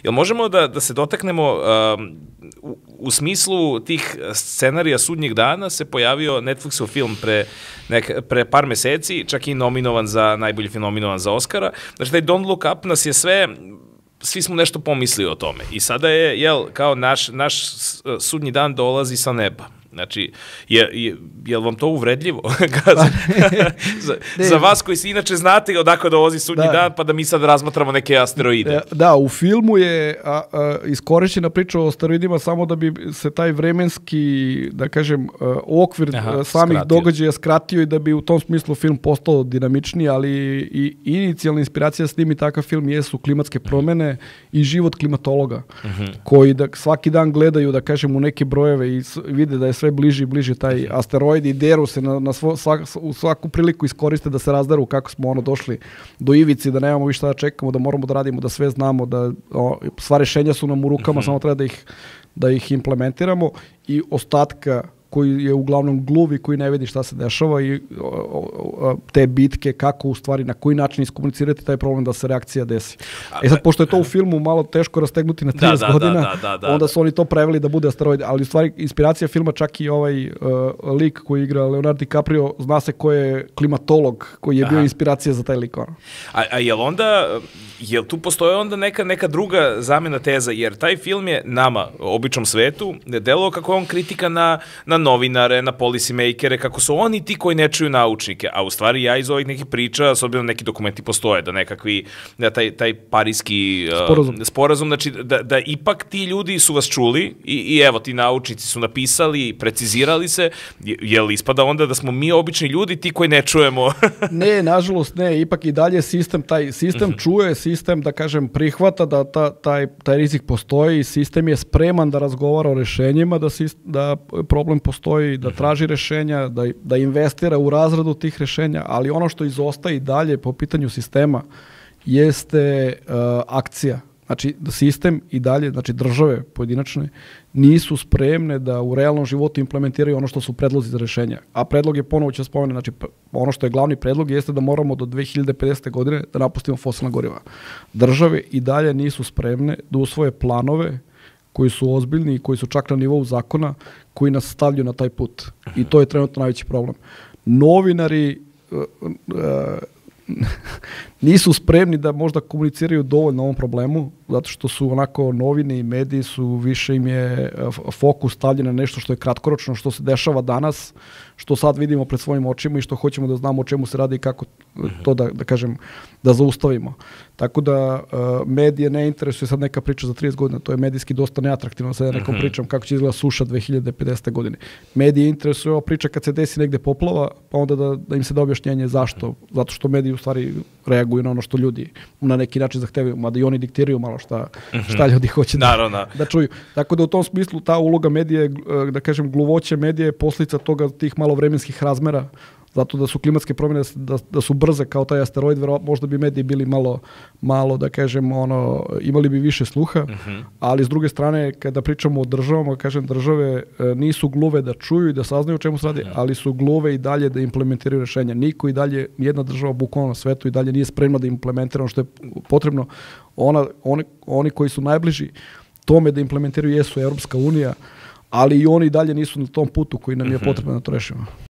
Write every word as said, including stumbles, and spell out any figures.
Jel možemo da, da se dotaknemo, um, u, u smislu tih scenarija Sudnjeg dana se pojavio Netflixov film pre, nek, pre par meseci, čak i nominovan za, najbolji film nominovan za Oscara. Znači, taj Don't Look Up nas je sve, svi smo nešto pomislili o tome. I sada je, jel, kao naš, naš Sudnji dan dolazi sa neba. Znači, je, je, je li vam to uvredljivo? za, za vas koji se inače znate odakle dolazi Sudnji da. dan, pa da mi sad razmatramo neke asteroide. Da, u filmu je a, a, iskorišćena priča o asteroidima samo da bi se taj vremenski, da kažem, a, okvir Aha, samih skratio. događaja skratio i da bi u tom smislu film postao dinamičniji, ali i inicijalna inspiracija s njim i takav film jesu klimatske promene i život klimatologa, uh-huh. koji da svaki dan gledaju, da kažem, u neke brojeve i vide da je sve bliži i bliži taj asteroid i deru se na, na svo, svak, u svaku priliku iskoriste da se razdaru kako smo ono došli do ivici, da nemamo više da čekamo, da moramo da radimo, da sve znamo, da o, sva rešenja su nam u rukama, mm-hmm. samo treba da ih, da ih implementiramo i ostatka koji je uglavnom gluv i koji ne vidi šta se dešava i o, o, te bitke, kako u stvari, na koji način iskomunicirati taj problem da se reakcija desi. E sad, pošto je to u filmu malo teško rastegnuti na trideset da, da, godina, da, da, da, da, onda su oni to preveli da bude asteroid, ali u stvari inspiracija filma čak i ovaj uh, lik koji igra Leonardo DiCaprio, zna se ko je klimatolog, koji je Aha. bio inspiracija za taj lik. Ono. A, a jel onda, jel tu postoje onda neka, neka druga zamena teza, jer taj film je nama, običnom svetu, delovao kako je on kritika na, na novinare, na policy makere, kako su oni ti koji ne čuju naučnike, a u stvari ja iz ovih nekih priča, s obzirom neki dokumenti postoje, da nekakvi, da taj, taj parijski uh, sporazum, sporazum znači da, da ipak ti ljudi su vas čuli i, i evo ti naučnici su napisali, precizirali se, je, je li ispada onda da smo mi obični ljudi ti koji ne čujemo? Ne, nažalost ne, ipak i dalje sistem, taj sistem uh-huh. čuje, sistem, da kažem, prihvata da ta, taj, taj rizik postoji, sistem je spreman da razgovara o rešenjima, da, sistem, da problem postoji, da traži rešenja, da, da investira u razradu tih rešenja, ali ono što izostaje i dalje po pitanju sistema jeste uh, akcija. Znači, da sistem i dalje, znači države pojedinačne, nisu spremne da u realnom životu implementiraju ono što su predlozi za rešenja. A predlog je, ponovo ću spomenuti, znači ono što je glavni predlog jeste da moramo do dve hiljade pedesete. godine da napustimo fosilna goriva. Države i dalje nisu spremne da usvoje planove koji su ozbiljni i koji su čak na nivou zakona, koji nas stavljaju na taj put. I to je trenutno najveći problem. Novinari uh, uh, nisu spremni da možda komuniciraju dovoljno o ovom problemu, zato što su onako novine i mediji su, više im je fokus stavljen na nešto što je kratkoročno, što se dešava danas, što sad vidimo pred svojim očima i što hoćemo da znamo o čemu se radi i kako to da, da kažem, da zaustavimo. Tako da uh, medije ne interesuje sad neka priča za trideset godina, to je medijski dosta neatraktivno, sad ja nekom pričam kako će izgleda suša dve hiljade pedesete. godine. Medije interesuje ova priča kad se desi negde poplava, pa onda da, da im se da objašnjenje zašto, zato što mediji u stvari reaguju na ono što ljudi na neki način zahtevaju, mada i oni diktiraju malo šta, šta ljudi hoće da, da čuju. Tako da u tom smislu ta uloga medije, da kažem, gluvoće medije je posljedica toga tih malo vremenskih razmera, zato da su klimatske promjene, da, da su brze kao taj asteroid, možda bi mediji bili malo, malo da kažem, ono, imali bi više sluha, uh-huh. ali s druge strane, kada pričamo o državama, kažem, države nisu gluve da čuju i da saznaju o čemu se radi, uh-huh. ali su gluve i dalje da implementiraju rešenja. Niko i dalje, nijedna država bukvalno na svetu i dalje nije spremna da implementira ono što je potrebno. Ona, oni, oni koji su najbliži tome da implementiraju jesu Europska unija, ali i oni dalje nisu na tom putu koji nam je potrebno da to rešimo.